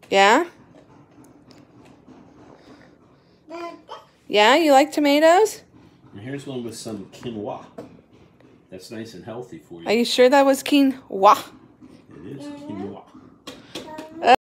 Yeah? Yeah, you like tomatoes? And here's one with some quinoa. That's nice and healthy for you. Are you sure that was quinoa?